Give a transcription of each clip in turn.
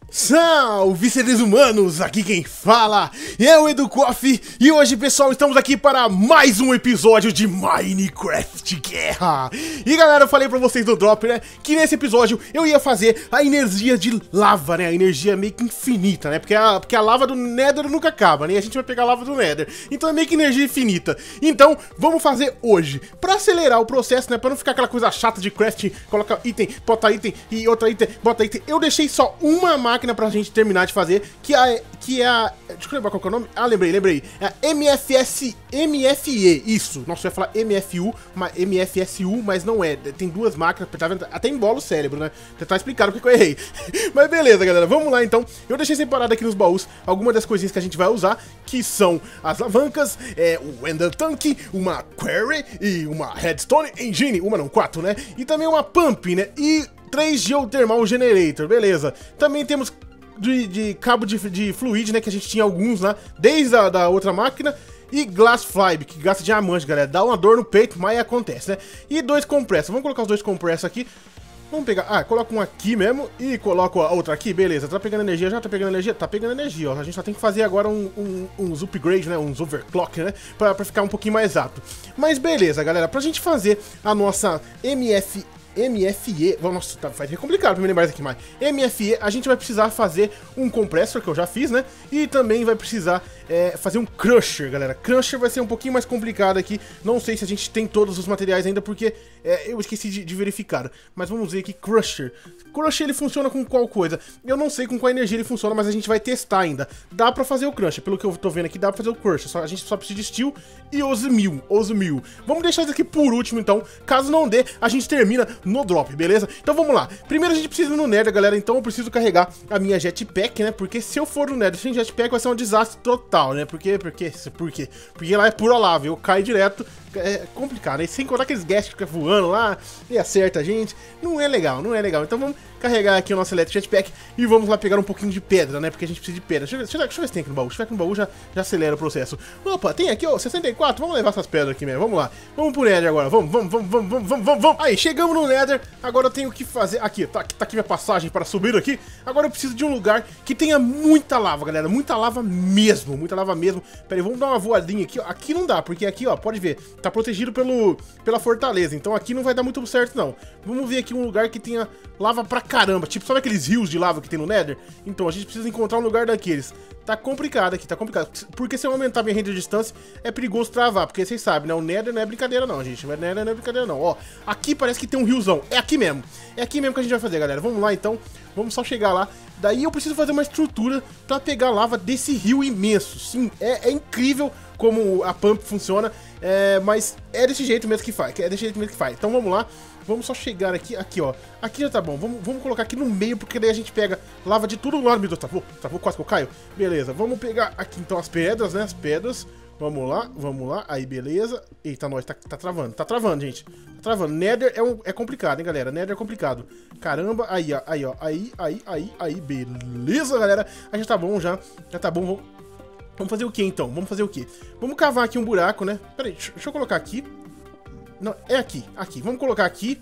Salve, seres humanos! Aqui quem fala é o EduCoff e hoje, pessoal, estamos aqui para mais um episódio de Minecraft Guerra. E galera, eu falei pra vocês no drop, né, que nesse episódio eu ia fazer a energia de lava, né, a energia meio que infinita, né, porque a lava do Nether nunca acaba, né, e a gente vai pegar a lava do Nether, então é meio que energia infinita. Então, vamos fazer hoje, pra acelerar o processo, né, pra não ficar aquela coisa chata de crafting, coloca item, bota item e outra item, bota item. Eu deixei só uma máquina pra gente terminar de fazer, que é a... Deixa eu lembrar qual que é o nome. Ah, lembrei. É a MFE, isso. Nossa, eu ia falar MFSU, mas não é. Tem duas máquinas, tá vendo? Até embola o cérebro, né? Tentar explicar o que eu errei. Mas beleza, galera, vamos lá então. Eu deixei separado aqui nos baús algumas das coisinhas que a gente vai usar, que são as alavancas, o Ender Tank, uma Quarry e uma Redstone Engine, uma não, 4, né? E também uma Pump, né? E 3 Geothermal Generator, beleza. Também temos de cabo de fluid, né, que a gente tinha alguns lá, desde a da outra máquina. E Glass Fly, que gasta diamante, galera. Dá uma dor no peito, mas acontece, né? E 2 compressors. Vamos colocar os 2 compressors aqui. Vamos pegar... coloca um aqui mesmo e coloca a outra aqui, beleza. Tá pegando energia, já tá pegando energia? Tá pegando energia, ó. A gente só tem que fazer agora uns upgrades, né? Uns overclock, né? Pra ficar um pouquinho mais alto. Mas beleza, galera. Pra gente fazer a nossa MFE, nossa, vai ser complicado pra me lembrar isso aqui mais. MFE, a gente vai precisar fazer um compressor, que eu já fiz, né? E também vai precisar fazer um crusher, galera. Crusher vai ser um pouquinho mais complicado aqui. Não sei se a gente tem todos os materiais ainda, porque eu esqueci de verificar. Mas vamos ver aqui, crusher. Crusher, ele funciona com qual coisa? Eu não sei com qual energia ele funciona, mas a gente vai testar ainda. Dá pra fazer o crusher, pelo que eu tô vendo aqui, dá pra fazer o crusher. A gente só precisa de steel e osmil. Vamos deixar isso aqui por último, então. Caso não dê, a gente termina no drop, beleza? Então vamos lá. Primeiro a gente precisa ir no Nether, galera. Então eu preciso carregar a minha jetpack, né? Porque se eu for no Nether sem jetpack vai ser um desastre total, né? Por quê? Porque lá é pura lava. Eu caio direto. É complicado, né? Sem contar aqueles gas que ficam voando lá e acerta a gente. Não é legal. Então vamos carregar aqui o nosso Electric Jetpack e vamos lá pegar um pouquinho de pedra, né? Porque a gente precisa de pedra. Deixa eu ver se tem aqui no baú. Se tiver aqui no baú, já acelera o processo. Opa, tem aqui, ó, 64. Vamos levar essas pedras aqui mesmo. Vamos lá. Vamos pro Nether agora. Vamos. Aí, chegamos no Nether. Agora eu tenho que fazer... Aqui, tá aqui minha passagem para subir aqui. Agora eu preciso de um lugar que tenha muita lava, galera. Muita lava mesmo. Pera aí, vamos dar uma voadinha aqui, ó. Aqui não dá, porque aqui, ó, pode ver. Tá protegido pela fortaleza. Então aqui não vai dar muito certo, não. Vamos ver aqui um lugar que tenha lava pra caramba. Tipo, sabe aqueles rios de lava que tem no Nether? Então a gente precisa encontrar um lugar daqueles. Tá complicado aqui, tá complicado. Porque se eu aumentar minha renda de distância, é perigoso travar. Porque vocês sabem, né? O Nether não é brincadeira não, gente. O Nether não é brincadeira não. Ó, aqui parece que tem um riozão. É aqui mesmo. É aqui mesmo que a gente vai fazer, galera. Vamos lá, então. Vamos só chegar lá. Daí eu preciso fazer uma estrutura pra pegar lava desse rio imenso. Sim, é incrível como a pump funciona. Mas é desse jeito mesmo que faz. Então vamos lá. Vamos só chegar aqui, ó. Aqui já tá bom. Vamos colocar aqui no meio, porque daí a gente pega lava de tudo lado. Meu Deus, travou, quase que eu caio. Beleza, vamos pegar aqui então as pedras, né? As pedras. Vamos lá. Aí, beleza. Eita, nós, tá travando, gente. Tá travando. Nether é complicado, hein, galera. Nether é complicado. Caramba, aí, ó. Aí, beleza, galera. Aí já tá bom, já tá bom. Vamos fazer o que, então? Vamos cavar aqui um buraco, né? Pera aí, deixa eu colocar aqui. Não, é aqui. Vamos colocar aqui.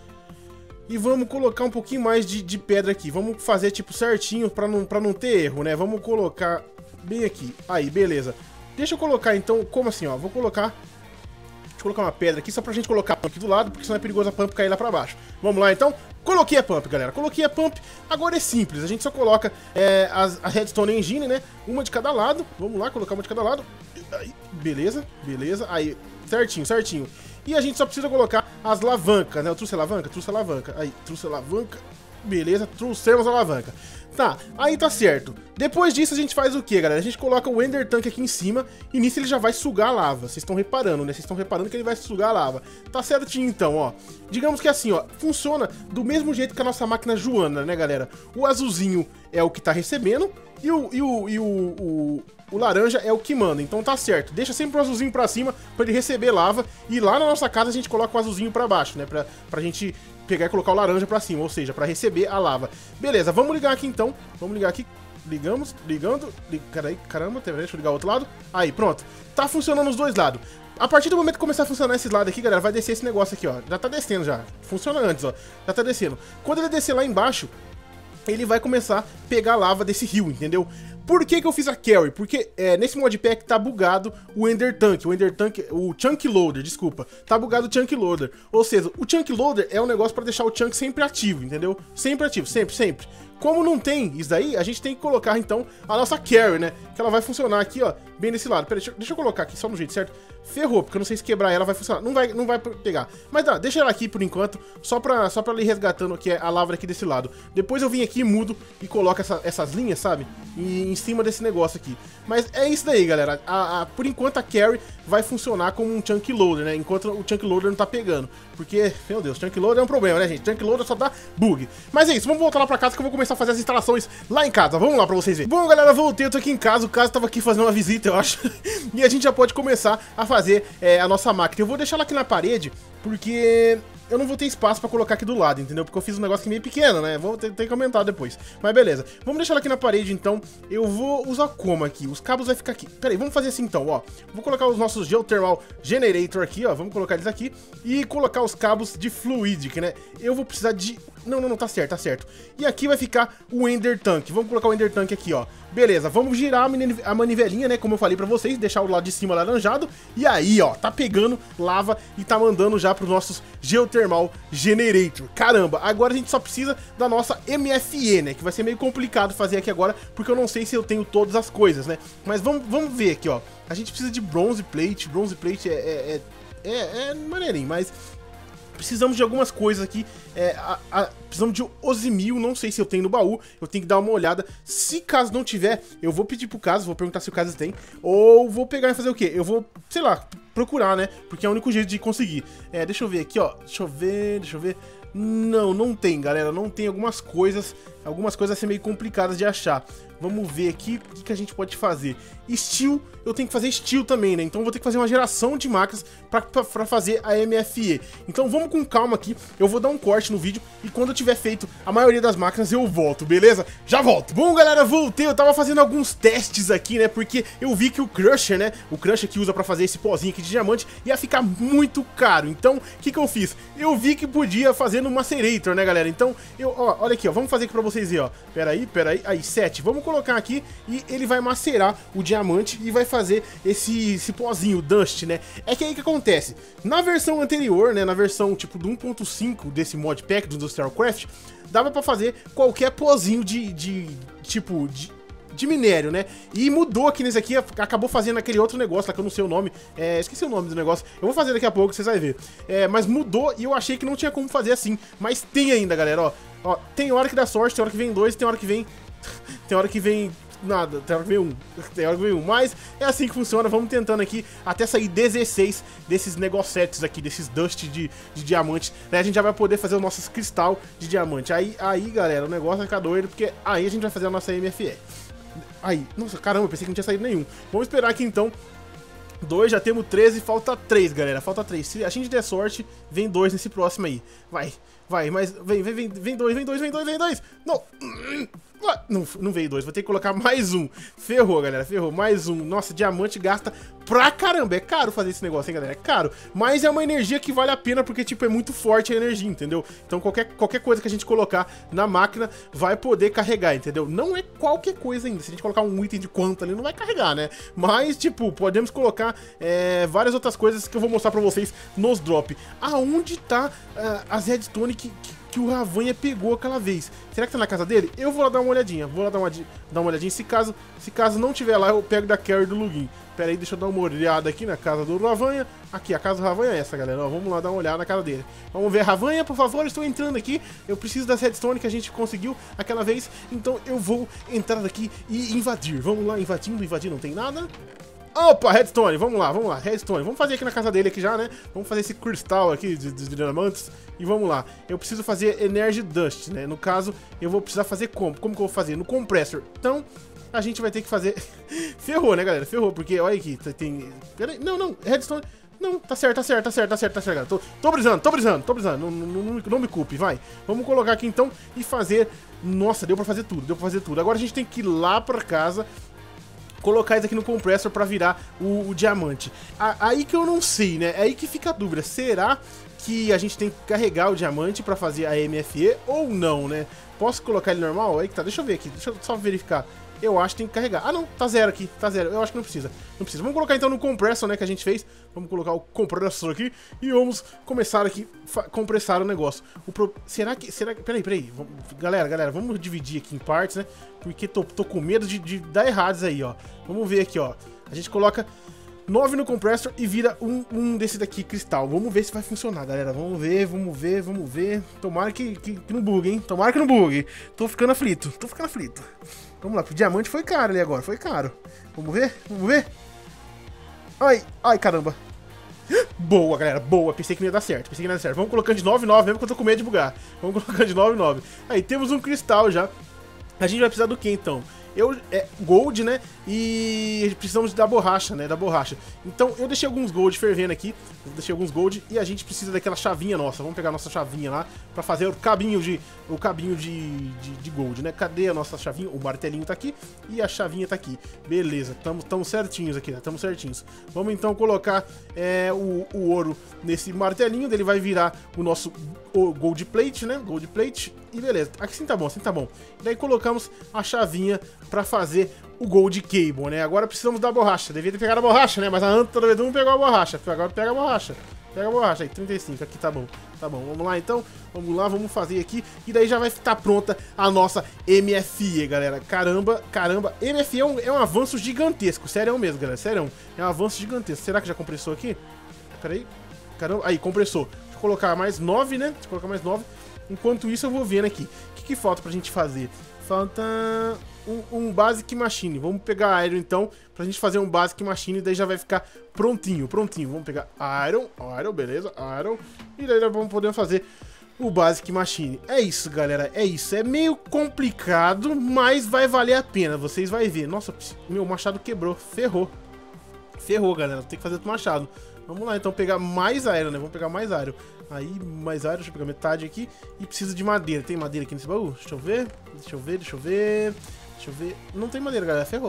E vamos colocar um pouquinho mais de pedra aqui. Vamos fazer, tipo, certinho pra não ter erro, né? Vamos colocar bem aqui. Aí, beleza. Deixa eu colocar, então, como assim, ó? Deixa eu colocar uma pedra aqui só pra gente colocar a pump aqui do lado, porque senão é perigoso a pump cair lá pra baixo. Vamos lá, então. Coloquei a pump, galera. Agora é simples. A gente só coloca a Redstone Engine, né? Uma de cada lado. Vamos lá, colocar uma de cada lado. Aí, beleza. Aí, certinho. E a gente só precisa colocar as alavancas, né? Eu trouxe alavanca. Aí, trouxe alavanca. Beleza, trouxemos a alavanca. Tá, aí tá certo. Depois disso a gente faz o que, galera? A gente coloca o Ender Tank aqui em cima e nisso ele já vai sugar a lava. Vocês estão reparando, né? Vocês estão reparando que ele vai sugar a lava. Tá certinho então, ó. Digamos que assim, ó, funciona do mesmo jeito que a nossa máquina Joana, né, galera? O azulzinho é o que tá recebendo e o laranja é o que manda, então tá certo. Deixa sempre o azulzinho pra cima pra ele receber lava. E lá na nossa casa a gente coloca o azulzinho pra baixo, né? Pra gente pegar e colocar o laranja pra cima, ou seja, pra receber a lava. Beleza, vamos ligar aqui então. Ligando. Caramba, deixa eu ligar o outro lado. Aí, pronto. Tá funcionando os dois lados. A partir do momento que começar a funcionar esse lado aqui, galera, vai descer esse negócio aqui, ó. Já tá descendo já. Funciona antes, ó. Já tá descendo. Quando ele descer lá embaixo, ele vai começar a pegar lava desse rio, entendeu? Por que que eu fiz a carry? Porque nesse modpack tá bugado o Ender Tank, o Chunk Loader, desculpa. Tá bugado o Chunk Loader. Ou seja, o Chunk Loader é um negócio pra deixar o Chunk sempre ativo, entendeu? Sempre ativo, sempre. Como não tem isso daí, a gente tem que colocar, então, a nossa carry, né? Que ela vai funcionar aqui, ó, bem desse lado. Pera aí, deixa eu colocar aqui só no jeito certo. Ferrou, porque eu não sei se quebrar ela vai funcionar. Não vai pegar. Mas tá, deixa ela aqui por enquanto, só pra ela ir resgatando aqui a lava aqui desse lado. Depois eu vim aqui, mudo e coloco essas linhas, sabe? E em cima desse negócio aqui. Mas é isso daí, galera. Por enquanto a carry vai funcionar como um Chunk Loader, né? Enquanto o Chunk Loader não tá pegando. Porque, meu Deus, Chunk Loader é um problema, né, gente? Chunk Loader só dá bug. Mas é isso, vamos voltar lá pra casa que eu vou começar a fazer as instalações lá em casa. Vamos lá pra vocês verem. Bom, galera, voltei, eu tô aqui em casa. O Caso tava aqui fazendo uma visita, eu acho. E a gente já pode começar a fazer a nossa máquina. Eu vou deixar ela aqui na parede, porque eu não vou ter espaço pra colocar aqui do lado, entendeu? Porque eu fiz um negócio aqui meio pequeno, né? Vou ter que aumentar depois. Mas beleza. Vamos deixar ela aqui na parede, então. Eu vou usar como aqui? Os cabos vai ficar aqui. Pera aí, vamos fazer assim, então, ó. Vou colocar os nossos Geothermal Generator aqui, ó. Vamos colocar eles aqui. E colocar os cabos de Fluidic, né? Eu vou precisar de... Não, tá certo. E aqui vai ficar o Ender Tank. Vamos colocar o Ender Tank aqui, ó. Beleza, vamos girar a manivelinha, né? Como eu falei pra vocês, deixar o lado de cima laranjado. E aí, ó, tá pegando lava e tá mandando já pros nossos Geothermal Generator. Caramba, agora a gente só precisa da nossa MFE, né? Que vai ser meio complicado fazer aqui agora, porque eu não sei se eu tenho todas as coisas, né? Mas vamos ver aqui, ó. A gente precisa de Bronze Plate. Bronze Plate é maneirinho, mas... precisamos de algumas coisas aqui, precisamos de Osimil, não sei se eu tenho no baú, eu tenho que dar uma olhada. Se caso não tiver, eu vou pedir pro Caso, vou perguntar se o Caso tem, ou vou pegar e fazer o quê? Eu vou, sei lá, procurar, né? Porque é o único jeito de conseguir. Deixa eu ver aqui, ó, deixa eu ver. Não tem, galera, não tem algumas coisas vai ser meio complicadas de achar. Vamos ver aqui o que a gente pode fazer. Steel, eu tenho que fazer Steel também, né? Então eu vou ter que fazer uma geração de máquinas pra fazer a MFE. Então vamos com calma aqui, eu vou dar um corte no vídeo e quando eu tiver feito a maioria das máquinas eu volto, beleza? Já volto! Bom, galera, voltei, eu tava fazendo alguns testes aqui, né? Porque eu vi que o Crusher, né? O Crusher que usa pra fazer esse pozinho aqui de diamante ia ficar muito caro. Então, o que eu fiz? Eu vi que podia fazer no Macerator, né, galera? Então, olha aqui, ó, vamos fazer aqui pra vocês verem, ó. Pera aí, 7. Vamos colocar aqui e ele vai macerar o diamante e vai fazer esse pozinho, o Dust, né? É que aí que acontece. Na versão anterior, né, na versão tipo do 1.5 desse modpack do Industrial Craft, dava pra fazer qualquer pozinho de minério, né? E mudou aqui nesse aqui, acabou fazendo aquele outro negócio lá que eu não sei o nome. Esqueci o nome do negócio. Eu vou fazer daqui a pouco, vocês vão ver. Mas mudou e eu achei que não tinha como fazer assim. Mas tem ainda, galera, ó. Tem hora que dá sorte, tem hora que vem 2, tem hora que vem... tem hora que vem... nada, tem hora que vem 1. Tem hora que vem 1. Mas é assim que funciona. Vamos tentando aqui até sair 16 desses negócios aqui, desses dust de diamante, né? A gente já vai poder fazer os nossos cristal de diamante. Aí, galera, o negócio vai ficar doido, porque aí a gente vai fazer a nossa MFE. Aí, nossa, caramba, pensei que não tinha saído nenhum. Vamos esperar aqui então. 2, já temos 13, falta 3, galera. Falta 3. Se a gente der sorte, vem 2 nesse próximo aí. Vai, mas vem 2. Não veio 2, vou ter que colocar mais um. Ferrou, galera, ferrou, mais um. Nossa, diamante gasta pra caramba. É caro fazer esse negócio, hein, galera, é caro. Mas é uma energia que vale a pena, porque, tipo, é muito forte a energia, entendeu? Então qualquer coisa que a gente colocar na máquina vai poder carregar, entendeu? Não é qualquer coisa ainda. Se a gente colocar um item de quanto ali, não vai carregar, né? Mas, tipo, podemos colocar várias outras coisas que eu vou mostrar pra vocês nos drop. Aonde tá as redstone que o Ravanha pegou aquela vez? Será que tá na casa dele? Eu vou lá dar uma olhadinha. Se caso não tiver lá, eu pego da carry do Lugin. Pera aí, deixa eu dar uma olhada aqui na casa do Ravanha. Aqui, a casa do Ravanha é essa, galera. Ó, vamos lá dar uma olhada na casa dele. Vamos ver, Ravanha, por favor, estou entrando aqui. Eu preciso das redstone que a gente conseguiu aquela vez. Então eu vou entrar aqui e invadir. Vamos lá, invadir, não tem nada. Opa, redstone, vamos lá, redstone. Vamos fazer aqui na casa dele aqui já, né? Vamos fazer esse cristal aqui de diamantes. E vamos lá. Eu preciso fazer Energy Dust, né? No caso, eu vou precisar fazer como? Como que eu vou fazer? No compressor. Então, a gente vai ter que fazer... Ferrou, né, galera? Ferrou, porque, olha aqui, tem... Não, redstone... Não, tá certo, galera. Tô brisando. Não me culpe, vai. Vamos colocar aqui, então, e fazer... Nossa, deu pra fazer tudo. Agora a gente tem que ir lá pra casa... colocar isso aqui no compressor pra virar o diamante. Aí que eu não sei, né? É aí que fica a dúvida. Será que a gente tem que carregar o diamante pra fazer a MFE ou não, né? Posso colocar ele normal? Aí que tá, deixa eu ver aqui, deixa eu só verificar. Eu acho que tem que carregar. Ah, não, tá zero aqui, tá zero. Eu acho que não precisa. Não precisa. Vamos colocar então no compressor, né, que a gente fez. Vamos colocar o compressor aqui e vamos começar aqui compressar o negócio. Será que... Peraí. Galera, vamos dividir aqui em partes, né? Porque tô com medo de dar errado isso aí, ó. Vamos ver aqui, ó. A gente coloca 9 no compressor e vira um desse daqui, cristal. Vamos ver se vai funcionar, galera. Vamos ver. Tomara que não bugue, hein? Tomara que não bugue. Tô ficando aflito. Vamos lá, o diamante foi caro ali agora, foi caro. Vamos ver. Ai, caramba. Boa, galera, boa. Pensei que não ia dar certo, Vamos colocando de 9,9 mesmo que eu tô com medo de bugar. Vamos colocando de 9,9. Aí, temos um cristal já. A gente vai precisar do que, então? Gold, né? E precisamos da borracha, né? Então, eu deixei alguns gold fervendo aqui. E a gente precisa daquela chavinha nossa. Vamos pegar a nossa chavinha lá pra fazer o cabinho de gold, né? Cadê a nossa chavinha? O martelinho tá aqui e a chavinha tá aqui. Beleza, estamos certinhos aqui, né? Estamos certinhos. Vamos então colocar o ouro nesse martelinho. Ele vai virar o nosso gold plate, né? Gold plate. E beleza, aqui sim tá bom, E daí colocamos a chavinha pra fazer o Gold Cable, né? Agora precisamos da borracha. Devia ter pegado a borracha, né? Mas a Anta do Edu não pegou a borracha. Agora pega a borracha. Aí, 35. Aqui tá bom. Vamos lá então. Vamos fazer aqui. E daí já vai estar pronta a nossa MFE, galera. Caramba. MFE é um avanço gigantesco. Sério mesmo, galera. Sério. É um avanço gigantesco. Será que já compressou aqui? Pera aí. Caramba. Aí, compressou. Deixa eu colocar mais 9, né? Enquanto isso eu vou vendo aqui. O que falta pra gente fazer? Falta um Basic Machine. Vamos pegar Iron então, pra gente fazer um Basic Machine. E daí já vai ficar prontinho. Vamos pegar Iron, beleza, Iron. E daí nós vamos poder fazer o Basic Machine. É isso, galera, é isso. É meio complicado, mas vai valer a pena. Vocês vão ver. Nossa, meu machado quebrou. Ferrou, galera. Tem que fazer outro machado. Vamos lá, então, pegar mais Iron, né? Vamos pegar mais Iron. Aí, mais Iron, deixa eu pegar metade aqui. E precisa de madeira. Tem madeira aqui nesse baú? Deixa eu ver. Não tem madeira, galera. Ferrou.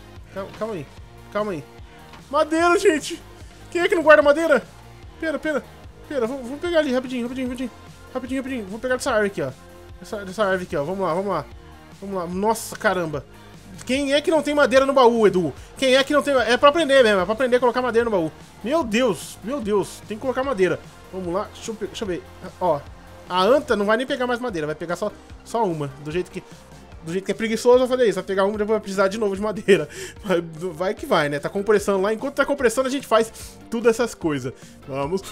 Calma aí. Madeira, gente! Quem é que não guarda madeira? Pera. Vamos pegar ali, rapidinho. Vou pegar dessa árvore aqui, ó. Dessa árvore aqui, ó. Vamos lá. Nossa, caramba. Quem é que não tem madeira no baú, Edu? Quem é que não tem... É pra aprender mesmo, é pra aprender a colocar madeira no baú. Meu Deus, tem que colocar madeira. Vamos lá, deixa eu ver. Ó, a Anta não vai nem pegar mais madeira, vai pegar só uma. Do jeito que é preguiçoso, eu vou fazer isso. Vai pegar uma e depois vai precisar de novo de madeira. Vai que vai, né? Tá compressando lá. Enquanto tá compressando, a gente faz tudo essas coisas. Vamos.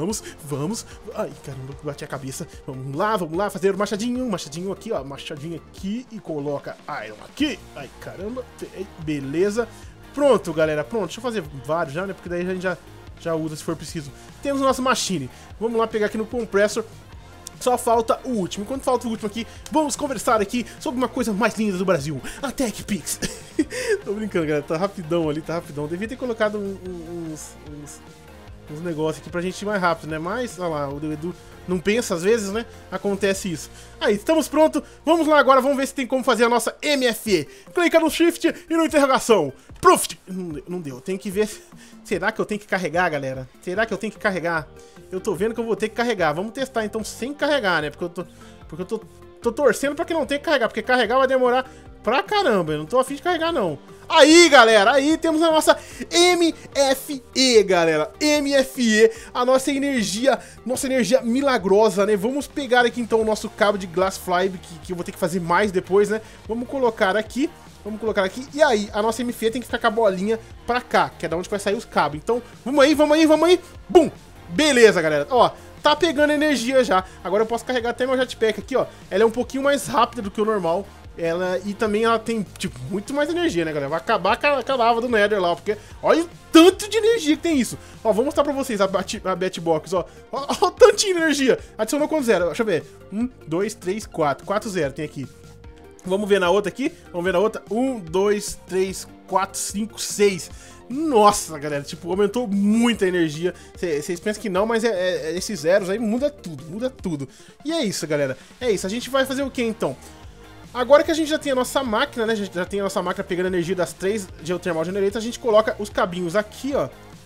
Ai, caramba, bati a cabeça. Vamos lá, fazer o machadinho. Machadinho aqui, ó. Machadinho aqui e coloca Iron aqui. Ai, caramba. Beleza. Pronto, galera. Pronto. Deixa eu fazer vários já, né? Porque daí a gente já usa se for preciso. Temos o nosso machine. Vamos lá pegar aqui no compressor. Só falta o último. Enquanto falta o último aqui, vamos conversar aqui sobre uma coisa mais linda do Brasil, a TechPix. Tô brincando, galera. Tá rapidão ali, Devia ter colocado uns negócios aqui pra gente ir mais rápido, né? Mas, olha lá, o Edu não pensa às vezes, né? Acontece isso. Aí, estamos prontos. Vamos lá agora, vamos ver se tem como fazer a nossa MFE. Clica no Shift e no interrogação. Proof! Não deu, tem que ver. Será que eu tenho que carregar, galera? Eu tô vendo que eu vou ter que carregar. Vamos testar então sem carregar, né? Porque eu tô torcendo pra que não tenha que carregar. Porque carregar vai demorar pra caramba. Eu não tô afim de carregar, não. Aí, galera, aí temos a nossa MFE, galera. MFE, a nossa energia milagrosa, né? Vamos pegar aqui então o nosso cabo de Glass Fiber, que eu vou ter que fazer mais depois, né? Vamos colocar aqui. E aí, a nossa MFE tem que ficar com a bolinha pra cá, que é da onde vai sair os cabos. Então, vamos aí. Bum! Beleza, galera. Ó, tá pegando energia já. Agora eu posso carregar até meu jetpack aqui, ó. Ela é um pouquinho mais rápida do que o normal. E também ela tem, tipo, muito mais energia, né, galera? Vai acabar com a lava do Nether lá, porque olha o tanto de energia que tem isso. Ó, vou mostrar pra vocês a Batbox, ó. Ó o tantinho de energia. Adicionou quanto zero? Deixa eu ver. 1, 2, 3, 4. 4 zero tem aqui. Vamos ver na outra aqui. 1, 2, 3, 4, 5, 6. Nossa, galera, tipo, aumentou muita energia. Vocês pensam que não, mas esses zeros aí muda tudo. E é isso, galera. É isso. A gente vai fazer o que então? Agora que a gente já tem a nossa máquina, né? Já tem a nossa máquina pegando energia das 3 Geothermal Generators, a gente coloca os cabinhos aqui, ó.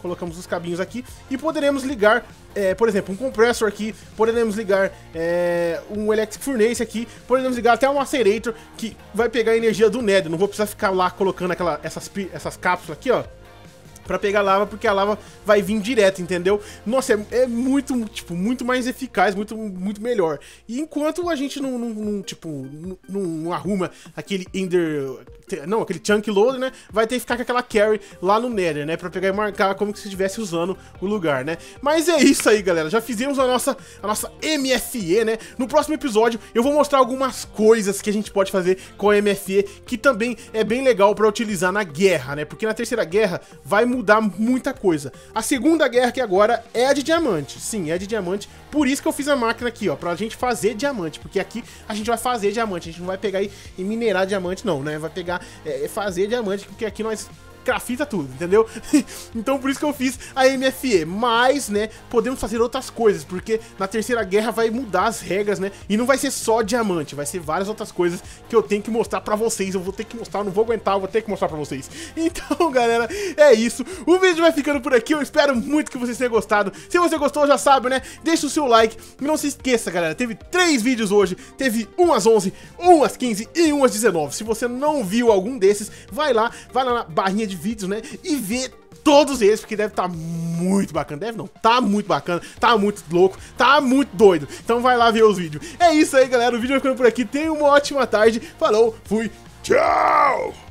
Colocamos os cabinhos aqui e poderemos ligar, por exemplo, um compressor aqui, poderemos ligar um Electric Furnace aqui, poderemos ligar até um Macerator que vai pegar a energia do Nether. Não vou precisar ficar lá colocando essas cápsulas aqui, ó, pra pegar lava, porque a lava vai vir direto, entendeu? Nossa, é muito, tipo, muito mais eficaz, muito melhor. E enquanto a gente não arruma aquele aquele chunk loader, né? Vai ter que ficar com aquela carry lá no Nether, né? Pra pegar e marcar como se estivesse usando o lugar, né? Mas é isso aí, galera. Já fizemos a nossa MFE, né? No próximo episódio eu vou mostrar algumas coisas que a gente pode fazer com a MFE, que também é bem legal pra utilizar na guerra, né? Porque na terceira guerra vai mudar muita coisa. A segunda guerra que agora é a de diamante. Sim, é de diamante. Por isso que eu fiz a máquina aqui, ó, pra gente fazer diamante. Porque aqui a gente vai fazer diamante. A gente não vai pegar e minerar diamante, não, né? Vai pegar, fazer diamante, porque aqui nós grafita tudo, entendeu? Então por isso que eu fiz a MFE, mas, né, podemos fazer outras coisas, porque na terceira guerra vai mudar as regras, né, e não vai ser só diamante, vai ser várias outras coisas que eu tenho que mostrar pra vocês, eu vou ter que mostrar, eu não vou aguentar, eu vou ter que mostrar pra vocês. Então, galera, é isso, o vídeo vai ficando por aqui, eu espero muito que vocês tenham gostado. Se você gostou, já sabe, né, deixa o seu like, e não se esqueça, galera, teve 3 vídeos hoje, teve 1 às 11, 1 às 15 e 1 às 19. Se você não viu algum desses, vai lá na barrinha de vídeos, né, e vê todos eles, porque deve estar muito bacana. Deve não, tá muito bacana, tá muito louco, tá muito doido. Então vai lá ver os vídeos. É isso aí, galera, o vídeo vai ficando por aqui. Tenha uma ótima tarde, falou, fui, tchau!